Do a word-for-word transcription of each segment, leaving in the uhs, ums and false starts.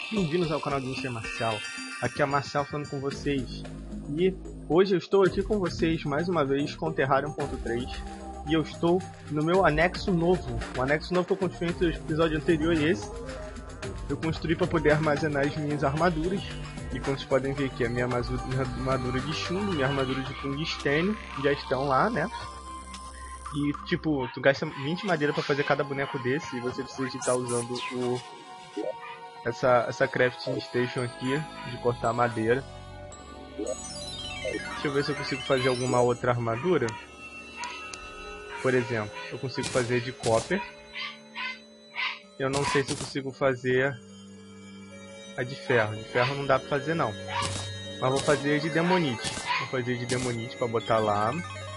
Bem-vindos ao canal do mister Marcial. Aqui é a Marcial falando com vocês. E hoje eu estou aqui com vocês mais uma vez com Terraria um ponto três. E eu estou no meu anexo novo. O anexo novo que eu construí entre o episódio anterior e esse. Eu construí para poder armazenar as minhas armaduras. E como vocês podem ver aqui, a minha armadura de chumbo, minha armadura de tungstênio já estão lá, né? E tipo, tu gasta vinte madeira para fazer cada boneco desse. E você precisa estar usando o... Essa, essa crafting station aqui, de cortar madeira. Deixa eu ver se eu consigo fazer alguma outra armadura. Por exemplo, eu consigo fazer de copper. Eu não sei se eu consigo fazer a de ferro. De ferro não dá pra fazer não. Mas vou fazer de demonite. Vou fazer de demonite pra botar lá.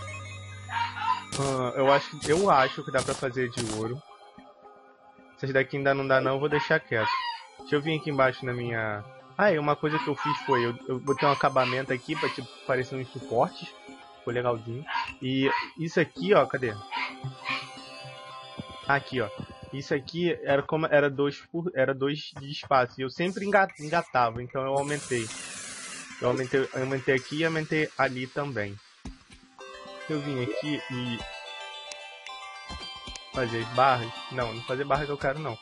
Uh, eu, acho, eu acho que dá pra fazer de ouro. Essas daqui ainda não dá não, eu vou deixar quieto. Deixa eu vir aqui embaixo na minha... Ah, e uma coisa que eu fiz foi, eu, eu botei um acabamento aqui pra tipo, parecer uns suportes. Ficou legalzinho. E isso aqui, ó, cadê? Aqui, ó. Isso aqui era como era dois, por, era dois de espaço. E eu sempre engatava, então eu aumentei. Eu aumentei, eu aumentei aqui e aumentei ali também. Eu vim aqui e... fazer as barras. Não, não fazer barra que eu quero não.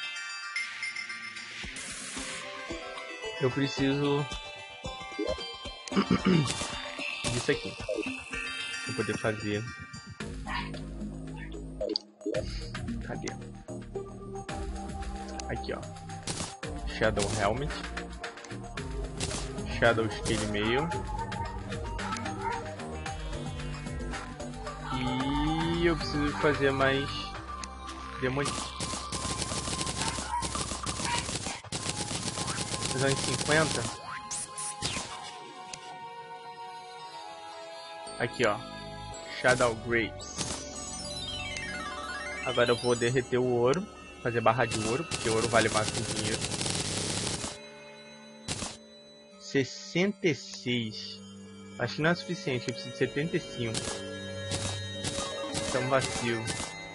Eu preciso disso aqui para poder fazer. Cadê? Aqui, ó. Shadow Helmet, Shadow Scale Mail e eu preciso fazer mais demônios. Uns cinquenta. Aqui, ó. Shadow Grapes. Agora eu vou derreter o ouro. Fazer barra de ouro, porque o ouro vale mais que dinheiro. sessenta e seis. Acho que não é suficiente, eu preciso de setenta e cinco. Então vacilo.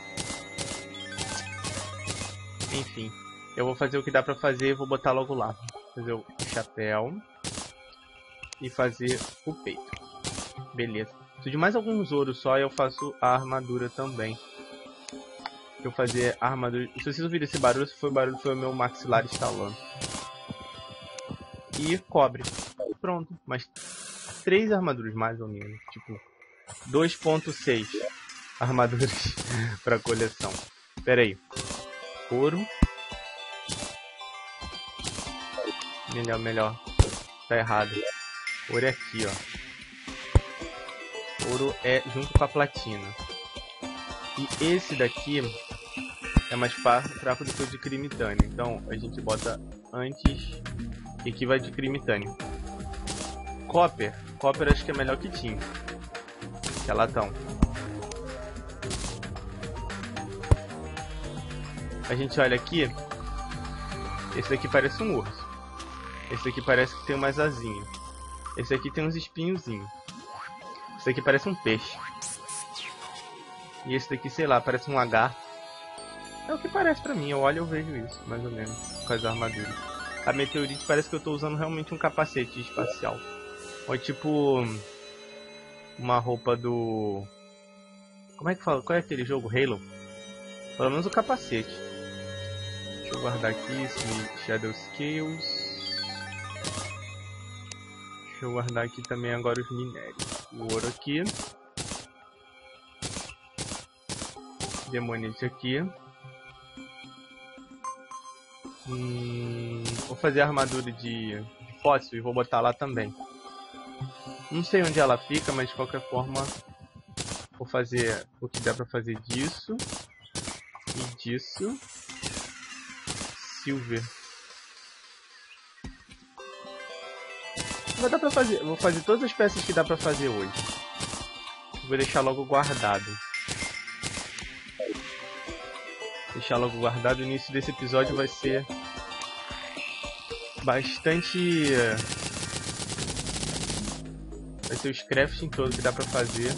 Enfim. Eu vou fazer o que dá pra fazer e vou botar logo lá. Fazer o chapéu e fazer o peito. Beleza. Preciso de mais alguns ouros só e eu faço a armadura também. Eu fazer a armadura. Se vocês ouviram esse barulho, se foi o barulho, foi o meu maxilar instalando. E cobre. Pronto. Mas três armaduras mais ou menos. Tipo dois ponto seis armaduras para coleção. Pera aí. Ouro. Melhor, melhor. Tá errado. Ouro é aqui, ó. Ouro é junto com a platina. E esse daqui é mais fraco do que o de crimitânio. Então a gente bota antes e aqui vai de crimitânio. Copper. Copper acho que é melhor que tinha. Que é latão. A gente olha aqui. Esse daqui parece um urso. Esse aqui parece que tem umas asinhas. Esse aqui tem uns espinhozinhos. Esse aqui parece um peixe. E esse daqui, sei lá, parece um lagarto. É o que parece pra mim, eu olho e eu vejo isso, mais ou menos, com as armaduras. A meteorite parece que eu tô usando realmente um capacete espacial. Ou é tipo... uma roupa do... Como é que fala? Qual é aquele jogo? Halo? Pelo menos o capacete. Deixa eu guardar aqui esse Shadow Scales. Deixa eu guardar aqui também agora os minérios. O ouro aqui. Demonite aqui. Hum, vou fazer a armadura de fóssil e vou botar lá também. Não sei onde ela fica, mas de qualquer forma vou fazer o que dá pra fazer disso. E disso. Silver. Vai dar pra fazer. Vou fazer todas as peças que dá pra fazer hoje. Vou deixar logo guardado. Deixar logo guardado. O início desse episódio vai ser bastante. Vai ser os crafting todo que dá pra fazer.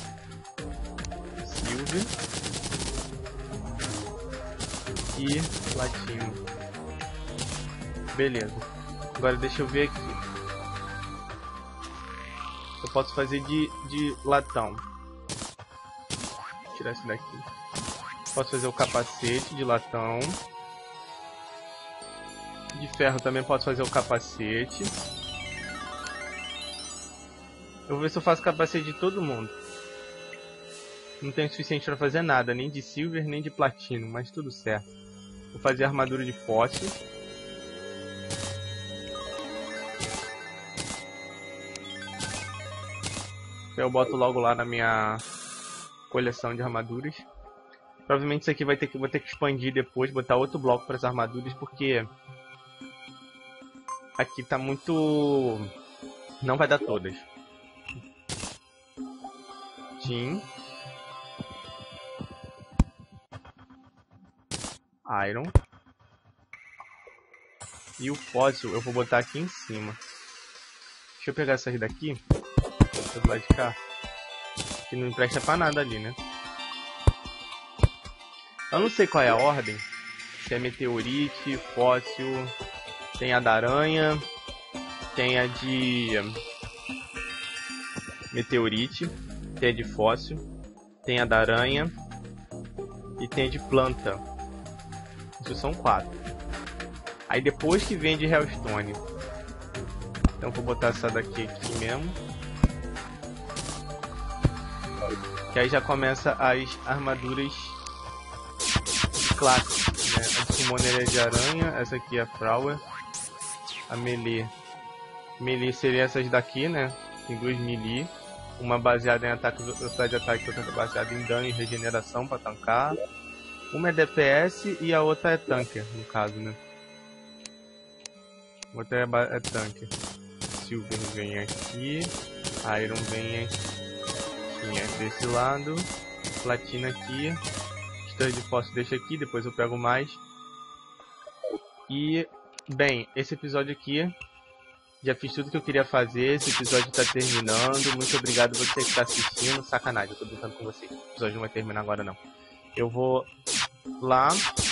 Silver. E Platina. Beleza. Agora deixa eu ver aqui. Eu posso fazer de, de latão. Vou tirar esse daqui. Posso fazer o capacete de latão. De ferro também posso fazer o capacete. Eu vou ver se eu faço capacete de todo mundo. Não tenho o suficiente para fazer nada, nem de silver, nem de platino, mas tudo certo. Vou fazer armadura de fóssil. Eu boto logo lá na minha coleção de armaduras. Provavelmente isso aqui vai ter que, vou ter que expandir depois, botar outro bloco para as armaduras, porque aqui tá muito... não vai dar todas. Tin. Iron. E o fóssil eu vou botar aqui em cima. Deixa eu pegar essas daqui. Do lado de cá. Que não presta pra nada ali, né? Eu não sei qual é a ordem. Se é meteorite, fóssil. Tem a da aranha. Tem a de meteorite. Tem a de fóssil. Tem a da aranha. E tem a de planta. Isso são quatro. Aí depois que vem de Hellstone. Então vou botar essa daqui aqui mesmo. Que aí já começa as armaduras clássicas, né? A de Summoner é de aranha. Essa aqui é a Flower. A melee. Melee seria essas daqui, né? Tem duas melee. Uma baseada em ataque, velocidade de ataque, outra baseada em dano e regeneração para tancar. Uma é D P S e a outra é tanker, no caso, né? A outra é, é tanker. Silver vem aqui. Iron vem aqui desse lado. Platina aqui. Estrela de fóssil deixa aqui, depois eu pego mais. E, bem, esse episódio aqui... já fiz tudo que eu queria fazer, esse episódio tá terminando. Muito obrigado você que tá assistindo. Sacanagem, eu tô brincando com vocês. O episódio não vai terminar agora não. Eu vou lá.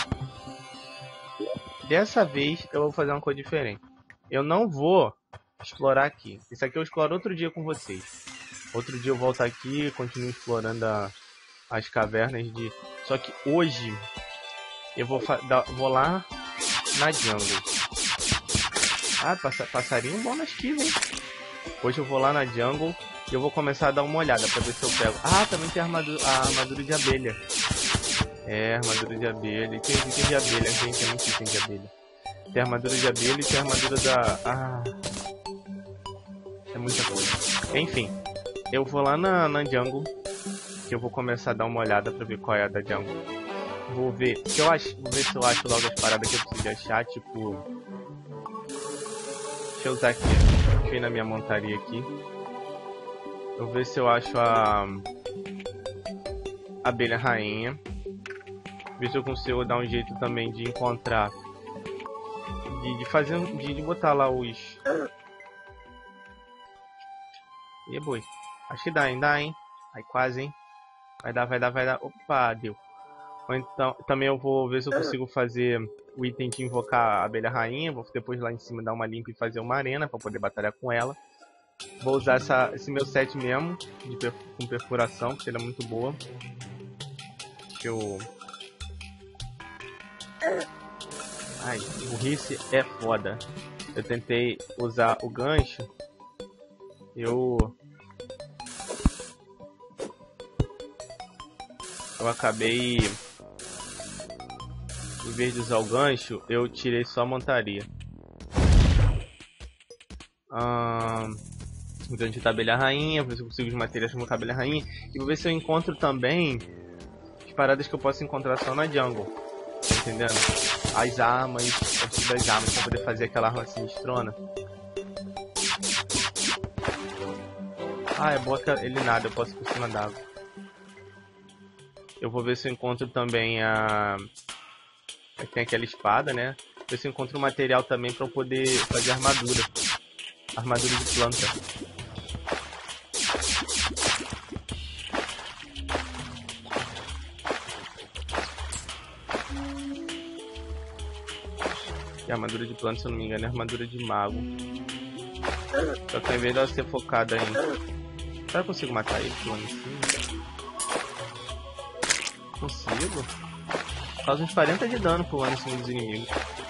Dessa vez eu vou fazer uma coisa diferente. Eu não vou explorar aqui. Isso aqui eu exploro outro dia com vocês. Outro dia eu volto aqui e continuo explorando a, as cavernas de... Só que hoje eu vou, da, vou lá na jungle. Ah, passarinho bom na esquiva, hein? Hoje eu vou lá na jungle e eu vou começar a dar uma olhada pra ver se eu pego. Ah, também tem a armadura, a armadura de abelha. É, armadura de abelha. E tem item de abelha, gente. Tem muito item de abelha. Tem a armadura de abelha e tem a armadura da... Ah... É muita coisa. Enfim, eu vou lá na, na jungle. Que eu vou começar a dar uma olhada pra ver qual é a da jungle. Vou ver se eu acho, vou ver se eu acho logo as paradas que eu preciso achar, tipo... Deixa eu usar aqui, deixa eu ir na minha montaria aqui. Eu vou ver se eu acho a abelha rainha. Ver se eu consigo dar um jeito também de encontrar, de, de fazer, de, de botar lá os... E boi, acho que dá, hein, dá, hein. Aí quase, hein. Vai dar, vai dar, vai dar. Opa, deu. Ou então, também eu vou ver se eu consigo fazer o item de invocar a abelha rainha. Vou depois lá em cima dar uma limpa e fazer uma arena para poder batalhar com ela. Vou usar essa, esse meu set mesmo, de per, com perfuração, porque ele é muito boa. Deixa eu... Ai, burrice é foda. Eu tentei usar o gancho. Eu... Eu acabei... Em vez de usar o gancho, eu tirei só a montaria. Hum, então a gente tá abelha rainha, vou ver se eu consigo os materiais com a abelha rainha. E vou ver se eu encontro também as paradas que eu posso encontrar só na jungle. Tá entendendo? As armas, eu preciso das armas pra poder fazer aquela arma sinistrona. Ah, é boa que ele nada, eu posso ir por cima d'água. Eu vou ver se eu encontro também a... Tem aquela espada, né? Ver se eu encontro um material também pra eu poder fazer armadura. Armadura de planta. E a armadura de planta, se eu não me engano, é armadura de mago. Só que ao invés dela ser focada em... Será que eu consigo matar ele pulando em cima? Consigo? Causa uns quarenta de dano pulando em cima dos inimigos.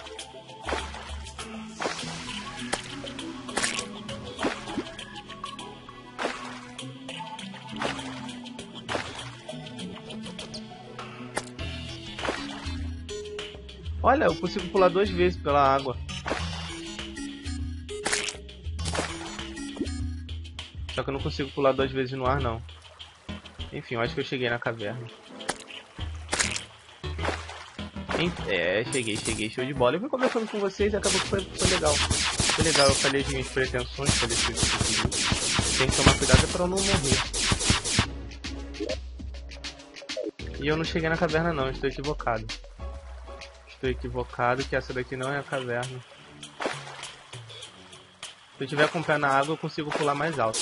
Olha, eu consigo pular duas vezes pela água. Só que eu não consigo pular duas vezes no ar, não. Enfim, eu acho que eu cheguei na caverna. É, cheguei, cheguei. Show de bola. Eu fui conversando com vocês e acabou que foi, foi legal. Foi legal, eu falei as minhas pretensões, falei que eu tenho que tomar cuidado pra eu não morrer. E eu não cheguei na caverna, não. Estou equivocado. Estou equivocado que essa daqui não é a caverna. Se eu tiver com o pé na água, eu consigo pular mais alto.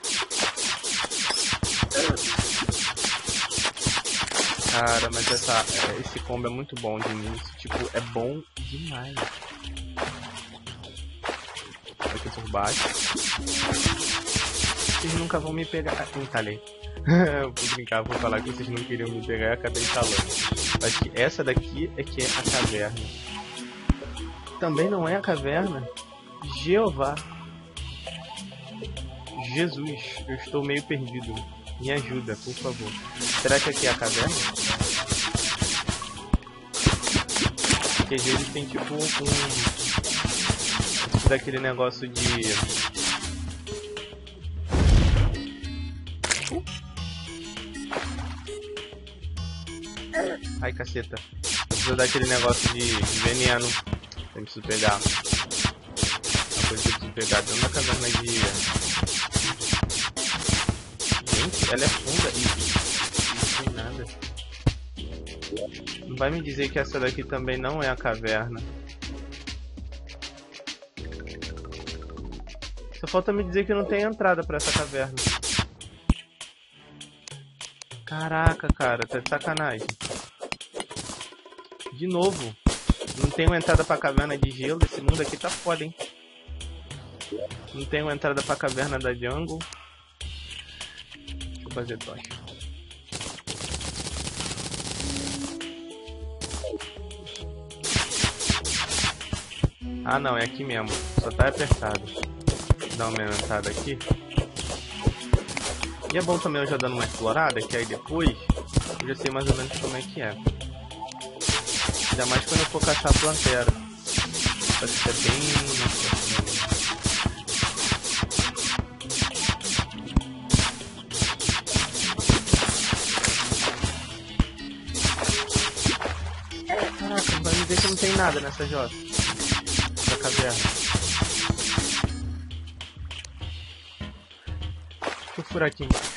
Cara, mas essa, esse combo é muito bom de início. Tipo, é bom demais. Aqui por baixo. Vocês nunca vão me pegar. Ah, entalhei. Eu vou brincar, vou falar que vocês não queriam me pegar e acabei entalando. Acho que essa daqui é que é a caverna. Também não é a caverna. Jeová. Jesus, eu estou meio perdido. Me ajuda, por favor. Será que aqui é a caverna? Porque às vezes tem tipo um... Tipo daquele negócio de... Uh. Ai, caceta. Eu preciso daquele negócio de veneno. Eu preciso pegar. Uma coisa que eu preciso pegar dentro da caverna de... Gente, ela é funda e não tem nada. Não vai me dizer que essa daqui também não é a caverna. Só falta me dizer que não tem entrada pra essa caverna. Caraca, cara, tá de sacanagem. De novo. Não tem uma entrada pra caverna de gelo. Esse mundo aqui tá foda, hein. Não tem uma entrada pra caverna da jungle. Deixa eu fazer tocha. Ah não, é aqui mesmo. Só tá apertado. Vou dar uma aumentada aqui. E é bom também eu já dando uma explorada, que aí depois eu já sei mais ou menos como é que é. Ainda mais quando eu for caçar a plantera. Vai ser bem... Caraca, vai me dizer que não tem nada nessa jota. Nessa caverna. Deixa eu furar aqui embaixo.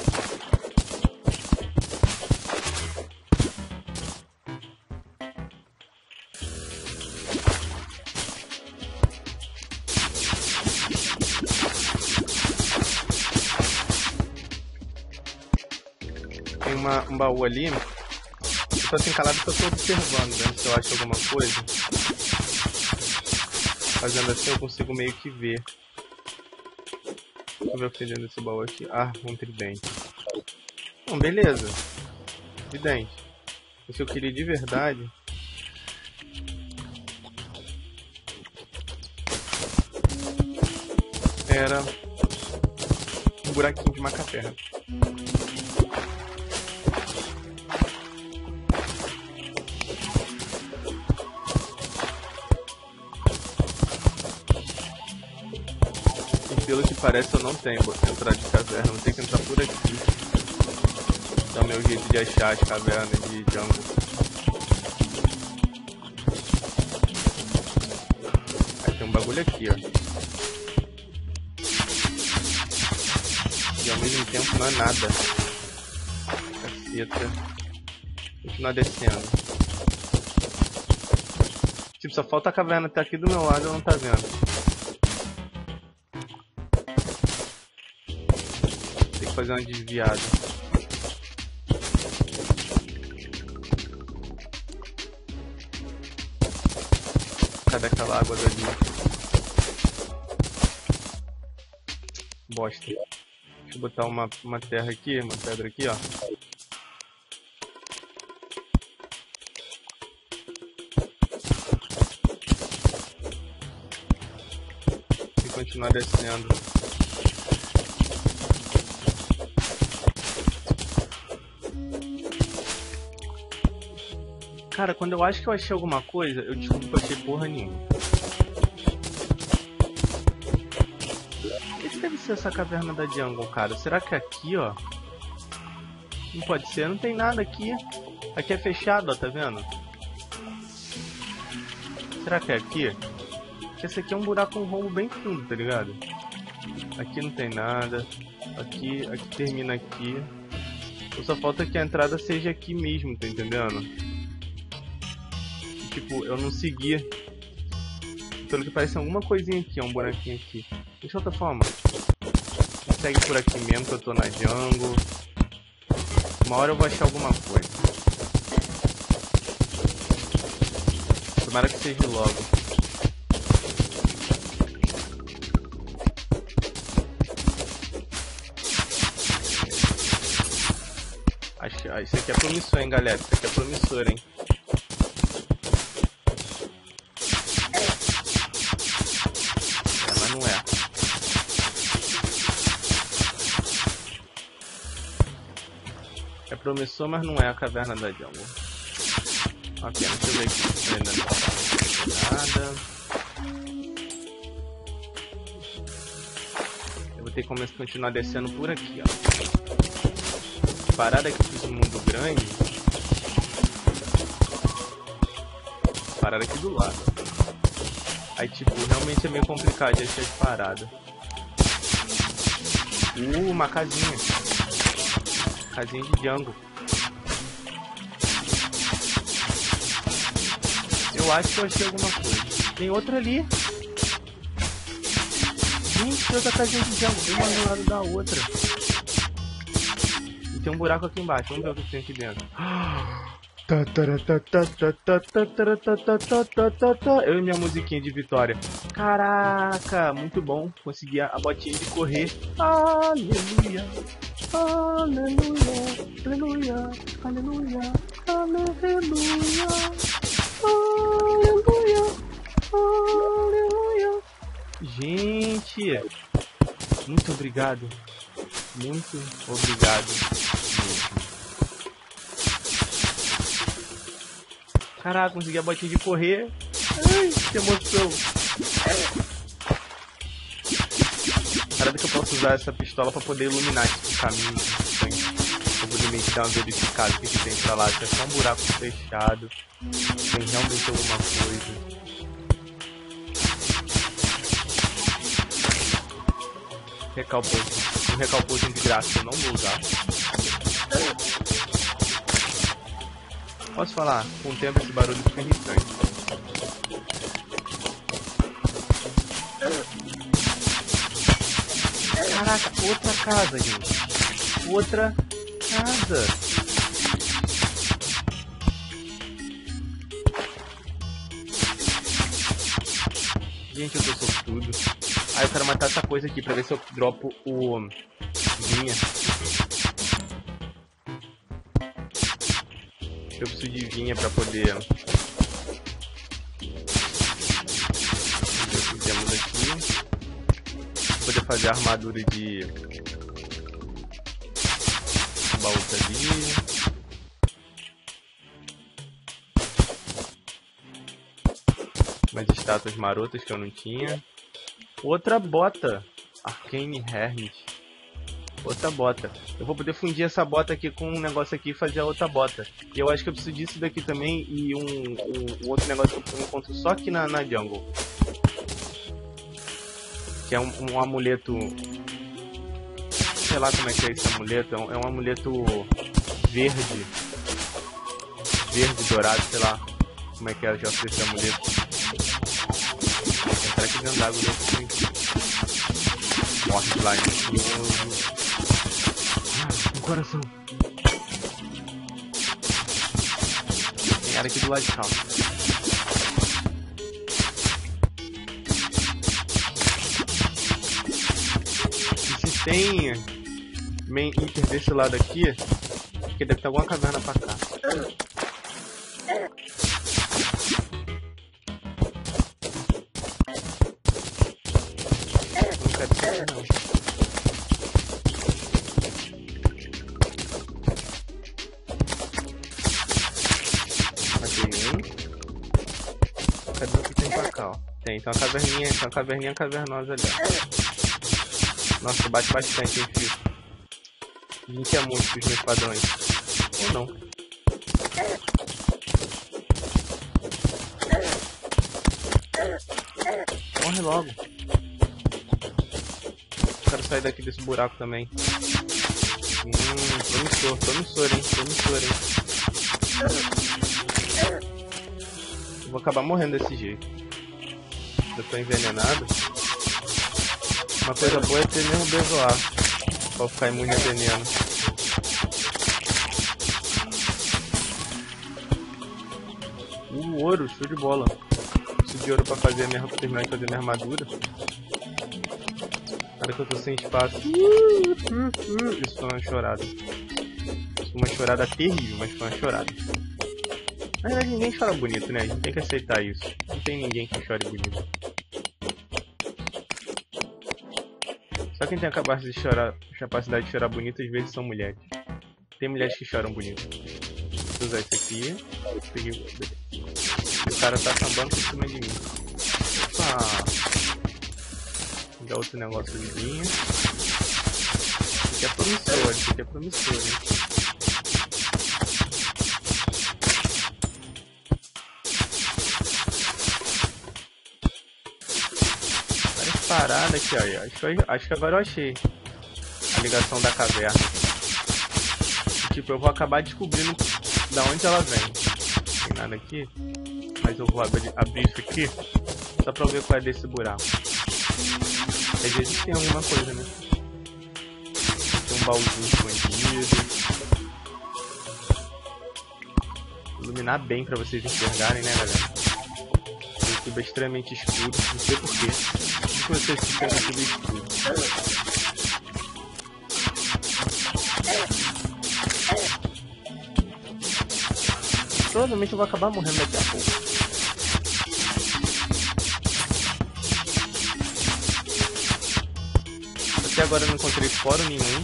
Tem uma, um baú ali. Eu tô assim calado porque eu tô observando, vendo se eu acho alguma coisa. Fazendo assim eu consigo meio que ver. Deixa eu ver o que tem dentro desse baú aqui. Ah, um tridente. Bom, beleza. Tridente. O que eu queria de verdade... era... um buraquinho de macaterra. Pelo que parece eu não tenho entrada de caverna, vou ter que entrar por aqui. Dá o meu jeito de achar as cavernas de jungle. Aí tem um bagulho aqui, ó. E ao mesmo tempo não é nada. Caceta. Continuar descendo. Tipo, só falta a caverna estar aqui do meu lado e eu não tá vendo. Fazer uma desviada. Cadê aquela água dali? Bosta. Deixa eu botar uma, uma terra aqui, uma pedra aqui, ó. E continuar descendo. Cara, quando eu acho que eu achei alguma coisa, eu descubro que eu achei porra nenhuma. Esse deve ser essa caverna da jungle, cara. Será que é aqui, ó? Não pode ser, não tem nada aqui. Aqui é fechado, ó, tá vendo? Será que é aqui? Porque esse aqui é um buraco, um rombo bem fundo, tá ligado? Aqui não tem nada. Aqui, aqui termina aqui. Só falta que a entrada seja aqui mesmo, tá entendendo? Tipo, eu não segui. Pelo que parece alguma coisinha aqui, ó, um buraquinho aqui. De outra forma, segue por aqui mesmo que eu tô na jungle. Uma hora eu vou achar alguma coisa. Tomara que seja logo. Acho que ah, isso aqui é promissor, hein, galera. Isso aqui é promissor, hein. É promissor, mas não é a caverna da jungle. Ok, deixa eu ver aqui. Ainda não tem nada. Eu vou ter que começar a continuar descendo por aqui, ó. Parada aqui do mundo grande. Parada aqui do lado. Aí, tipo, realmente é meio complicado de achar as paradas. Uh, uma casinha. Casinha de jungle. Eu acho que eu achei alguma coisa. Tem outra ali. Gente, outra casinha de jungle. Tem uma do lado da outra. E tem um buraco aqui embaixo. Vamos ver o que tem aqui dentro. Eu e minha musiquinha de vitória. Caraca, muito bom. Consegui a botinha de correr. Aleluia. Aleluia, aleluia, aleluia, aleluia, aleluia, aleluia. Gente, muito obrigado, muito obrigado mesmo. Caraca, consegui a botinha de correr. Ai, que emoção. Parada que eu posso usar essa pistola pra poder iluminar esse caminho. Pra poder meio que dar uma verificada o que, que tem pra lá. Se é só um buraco fechado. Tem realmente alguma coisa. Recalpotion. Um recalpotion de graça eu não vou usar. Posso falar? Com o tempo esse barulho fica irritante. Caraca, outra casa, gente. Outra casa. Gente, eu tô sortudo. Ah, eu quero matar essa coisa aqui pra ver se eu dropo o vinha. Eu preciso de vinha pra poder... Ver o que temos aqui. Poder fazer a armadura de baú ali. Umas estátuas marotas que eu não tinha. Outra bota. Arcane Hermit. Outra bota. Eu vou poder fundir essa bota aqui com um negócio aqui e fazer a outra bota. E eu acho que eu preciso disso daqui também. E um, um, um outro negócio que eu encontro só aqui na, na jungle. Que é um, um amuleto. Sei lá como é que é esse amuleto. É um, é um amuleto verde. Verde, dourado, sei lá. Como é que é já esse amuleto. Será que dentro d'água dentro tem... Morre lá em um coração. Tem área aqui do lado de cá. tem main hitter desse lado aqui, porque deve ter alguma caverna pra cá. Não quero isso aqui não. Matei um. Cadê o que tem pra cá, ó? Tem, tem uma caverninha, tem uma caverninha cavernosa ali, ó. Nossa, bate bastante, hein, filho. vinte é muito pros meus padrões. Ou não. Morre logo. Quero sair daqui desse buraco também. Hum, promissor, promissor, hein, promissor, hein. Eu vou acabar morrendo desse jeito. Eu tô envenenado. Uma coisa boa é ter mesmo bezoar. Pra ficar imune a veneno. Uh, ouro, show de bola. Preciso de ouro pra fazer a minha, pra terminar de fazer minha armadura. Cara que eu tô sem espaço. Isso foi uma chorada. Isso foi uma chorada terrível, mas foi uma chorada. Na verdade ninguém chora bonito, né? A gente tem que aceitar isso. Não tem ninguém que chore bonito. Só quem tem a capacidade de chorar, capacidade de chorar bonito às vezes são mulheres. Tem mulheres que choram bonito. Vou usar isso aqui. Peguei... O cara tá sambando por cima de mim. Opa! Vou dar outro negócio vizinho. Isso aqui é promissor, isso aqui é promissor, hein? Parada aqui, ó. Acho que, acho que agora eu achei a ligação da caverna. Tipo, eu vou acabar descobrindo da onde ela vem. Não tem nada aqui, mas eu vou abrir, abrir isso aqui só pra eu ver qual é desse buraco. Às vezes tem alguma coisa, né? Tem um baúzinho escondido. Iluminar bem pra vocês enxergarem, né, galera? O YouTube é extremamente escuro, não sei porquê. Que vocês ficam tudo escuro. Provavelmente eu vou acabar morrendo daqui a pouco. Até agora eu não encontrei esporo nenhum.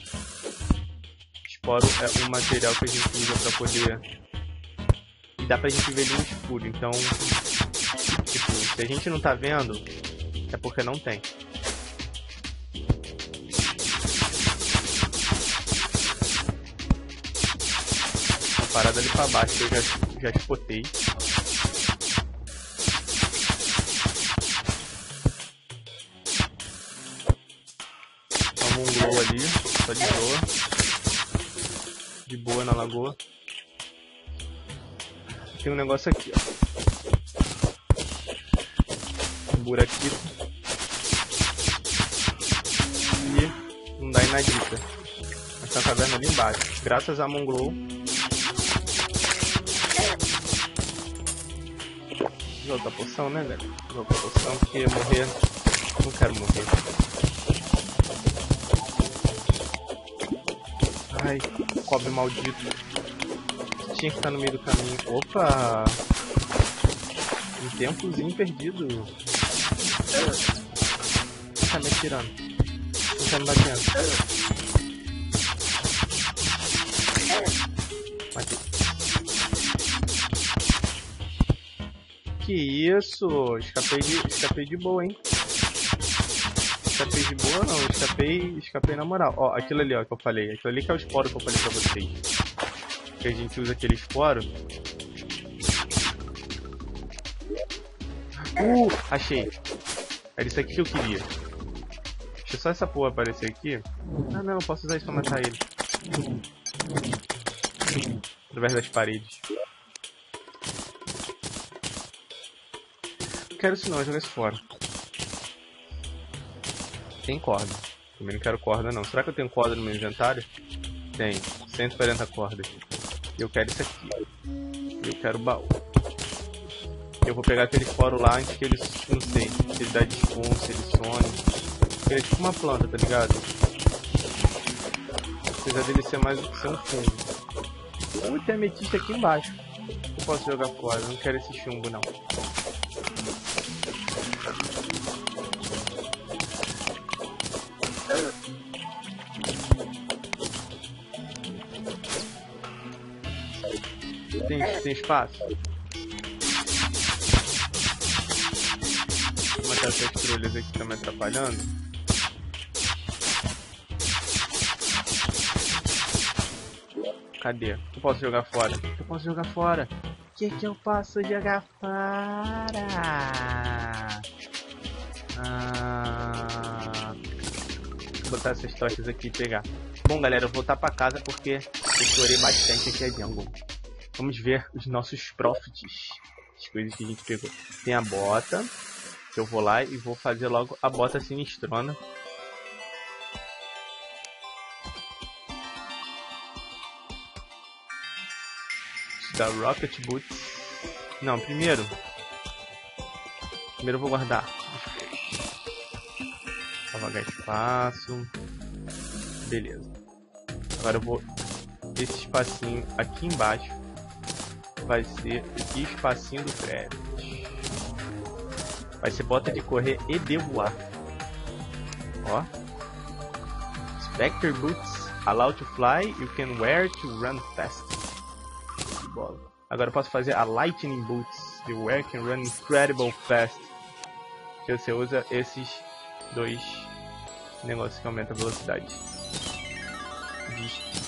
Esporo é um material que a gente usa pra poder... E dá pra gente ver ele no escuro, então... Tipo, se a gente não tá vendo... É porque não tem. Uma parada ali pra baixo que eu já, já espotei. Toma um glow ali, só de boa. De boa na lagoa. Tem um negócio aqui, ó. Um buraquito. Não dá em nadita. Mas tem uma caverna ali embaixo. Graças a Monglow. Vou usar poção, né, velho? Vou usar poção porque morrer. Não quero morrer. Ai, cobre maldito. Tinha que estar no meio do caminho. Opa! Um tempozinho perdido. Tá me atirando. Tá me batendo. Matei. Que isso? Escapei de, escapei de boa, hein? Escapei de boa não, escapei, escapei na moral. Ó, aquilo ali, ó, que eu falei. Aquilo ali que é o esporo que eu falei pra vocês. Que a gente usa aquele esporo. Uh, achei. Era isso aqui que eu queria. Deixa só essa porra aparecer aqui. Ah não, eu posso usar isso pra matar ele. Através das paredes. Não quero isso não, joga isso fora. Tem corda. Também não quero corda não. Será que eu tenho corda no meu inventário? Tem. cento e quarenta cordas. E eu quero isso aqui. Eu quero baú. Eu vou pegar aquele fórum lá antes que ele, não sei, se ele dá desconto, se ele some. Ele é tipo uma planta, tá ligado? Apesar dele ser mais ser um fungo. Ou tem ametista aqui embaixo. Eu posso jogar fora, eu não quero esse chumbo não. Tem, tem espaço? Vou matar essas trolhas aqui que estão me atrapalhando. Cadê? Eu posso jogar fora? Eu posso jogar fora? O que que eu posso jogar fora? Ah, vou botar essas tochas aqui e pegar. Bom, galera, eu vou voltar pra casa porque eu explorei bastante aqui a jungle. Vamos ver os nossos profits. As coisas que a gente pegou. Tem a bota. Que eu vou lá e vou fazer logo a bota sinistrona. Da Rocket Boots. Não, primeiro. Primeiro eu vou guardar. Apagar espaço. Beleza. Agora eu vou. Esse espacinho aqui embaixo vai ser o espacinho do crédito. Vai ser bota de correr e de voar. Ó. Spectre Boots. Allow to fly. You can wear to run fast. Bola. Agora eu posso fazer a Lightning Boots. You wear can run incredible fast. Que você usa esses dois negócios que aumentam a velocidade. De...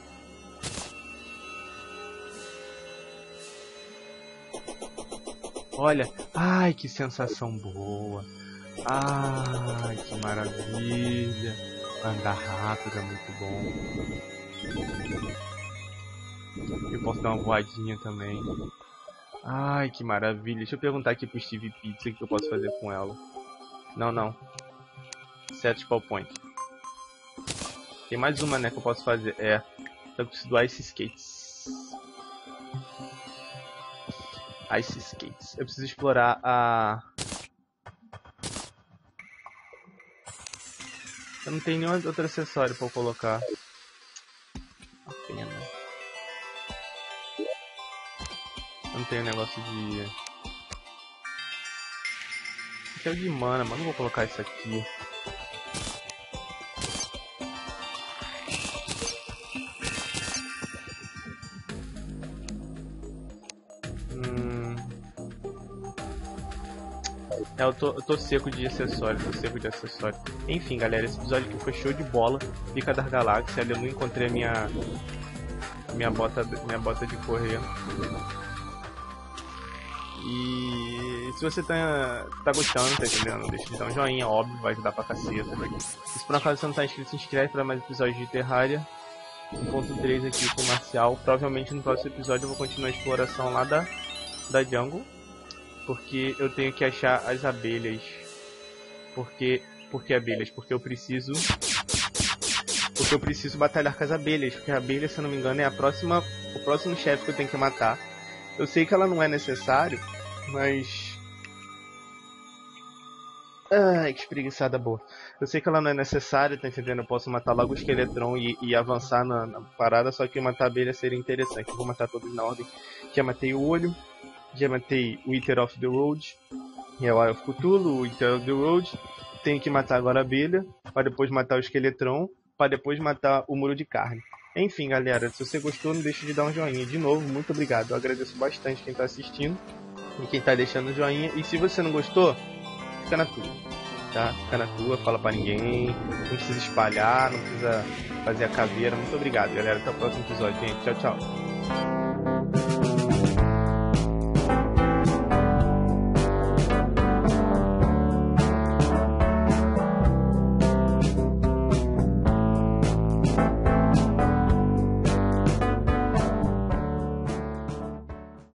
Olha, ai que sensação boa. Ai que maravilha. Andar rápido é muito bom. Eu posso dar uma voadinha também. Ai que maravilha. Deixa eu perguntar aqui pro Steve Pizza o que eu posso fazer com ela. Não, não. Set Spawn Point. Tem mais uma, né, que eu posso fazer. É. Eu preciso do Ice Skates. Ice Skates. Eu preciso explorar a... Eu não tenho nenhum outro acessório pra eu colocar. Uma pena. Eu não tenho negócio de... Aqui é o de mana, mas não vou colocar isso aqui. É, eu tô, eu tô seco de acessório, tô seco de acessório. Enfim, galera, esse episódio aqui foi show de bola. Pica das Galáxias, ali eu não encontrei a minha, a minha, bota, minha bota de correr. E se você tá, tá gostando, tá entendendo? Deixa de dar um joinha, óbvio, vai ajudar pra caceta. E se por acaso você não tá inscrito, se inscreve pra mais episódios de Terraria. um ponto três aqui com o Marcial. Provavelmente no próximo episódio eu vou continuar a exploração lá da, da jungle. Porque eu tenho que achar as abelhas. Porque, porque abelhas? Porque eu preciso... Porque eu preciso batalhar com as abelhas. Porque a abelha, se eu não me engano, é a próxima, o próximo chefe que eu tenho que matar. Eu sei que ela não é necessário, mas... Ai, que espreguiçada boa. Eu sei que ela não é necessária, tá entendendo? Eu posso matar logo o Esqueletron e, e avançar na, na parada, só que matar a abelha seria interessante. Eu vou matar todos na ordem. Já matei o olho. Já matei o Eater of the Road, que é o Eye of Cthulhu, o Eater of the Road. Tenho que matar agora a abelha, para depois matar o Esqueletron, para depois matar o Muro de Carne. Enfim, galera, se você gostou, não deixe de dar um joinha. De novo, muito obrigado. Eu agradeço bastante quem está assistindo e quem está deixando o joinha. E se você não gostou, fica na tua, tá? Fica na tua, fala para ninguém, não precisa espalhar, não precisa fazer a caveira. Muito obrigado, galera. Até o próximo episódio, gente. Tchau, tchau.